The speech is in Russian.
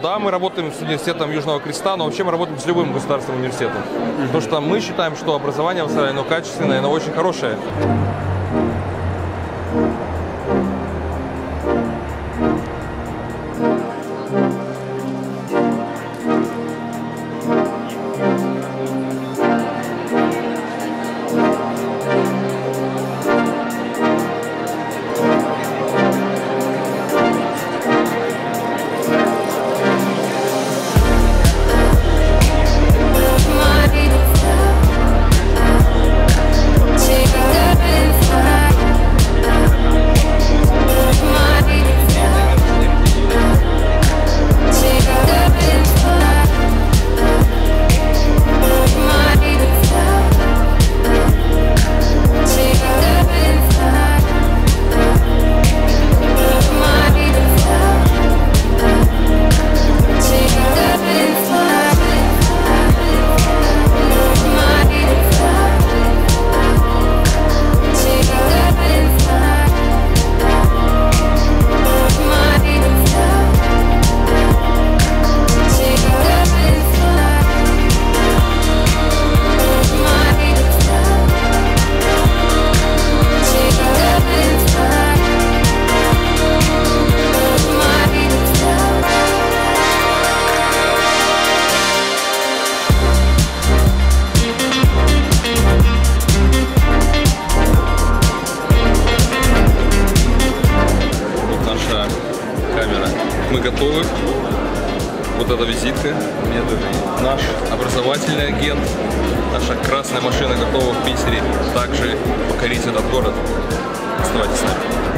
Да, мы работаем с университетом Южного Креста, но вообще мы работаем с любым государственным университетом. Потому что мы считаем, что образование в Израиле, оно качественное, оно очень хорошее. Мы готовы. Вот эта визитка. Наш образовательный агент. Наша красная машина готова в Питере также покорить этот город. Оставайтесь с нами.